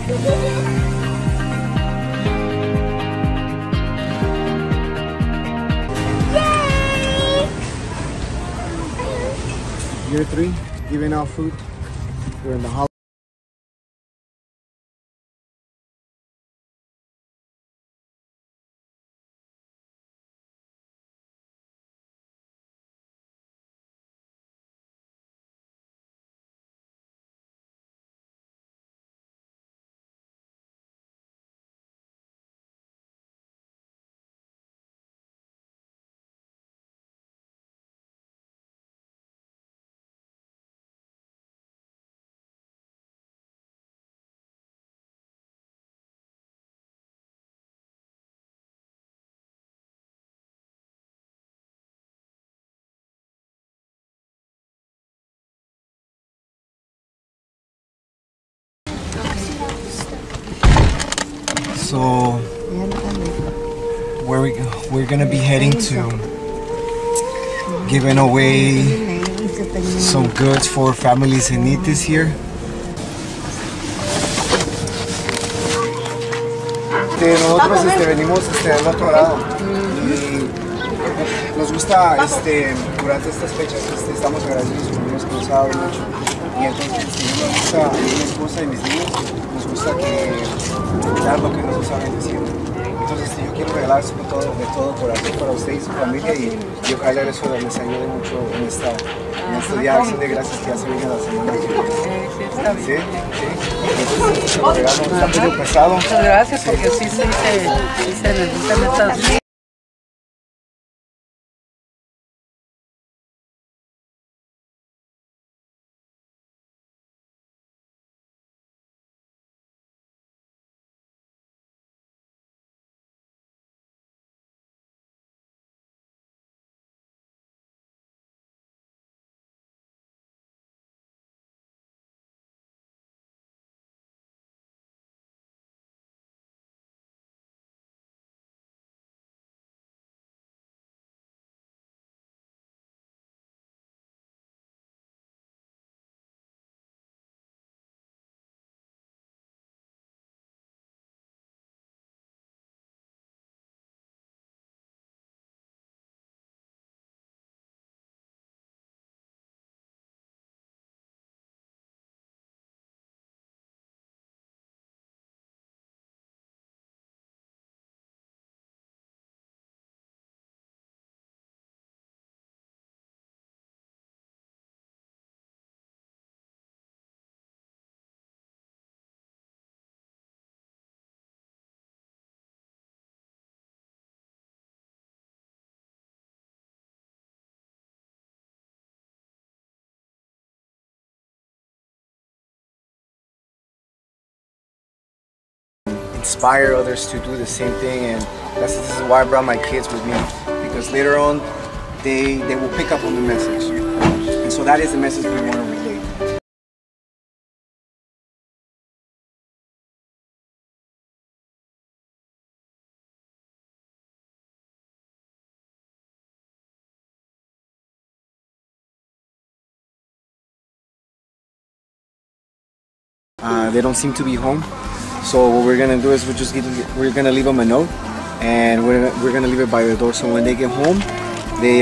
Year 3, giving out food. We're in the holiday. So we're gonna be heading to giving away some goods for families in need this year. Nosotros venimos del otro lado y nos gusta durante estas fechas estamos agradecidos con Dios que nos ha dado mucho y entonces nos gusta a mi esposa y mis niños nos gusta dar lo que nos está bendeciendo. Entonces yo quiero regalar de todo corazón para usted y su familia y ojalá eso les ayude mucho en este día de acción de gracias que ya se viene la semana que viene. Sí, sí. Entonces este regalo está medio pesado. Muchas gracias porque sí se necesitan estas. Inspire others to do the same thing, and this is why I brought my kids with me, because later on they will pick up on the message, and so that is the message we want to relay. They don't seem to be home. So what we're gonna do is we're gonna leave them a note, and we're gonna leave it by the door. So when they get home, they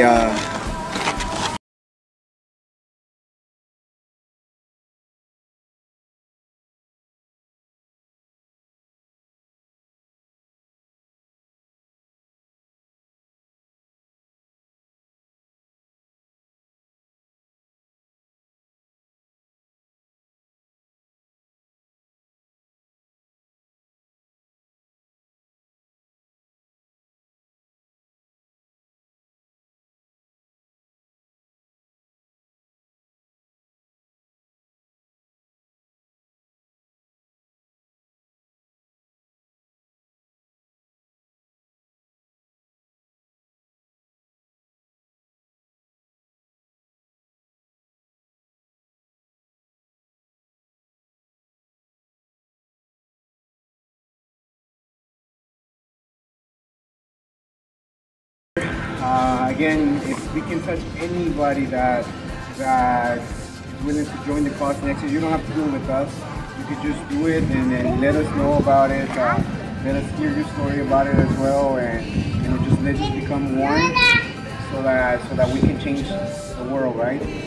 again, if we can touch anybody that's willing to join the cause next year, you don't have to do it with us. you could just do it and then let us know about it. Let us hear your story about it as well, and just let's just become one, so that we can change the world, right?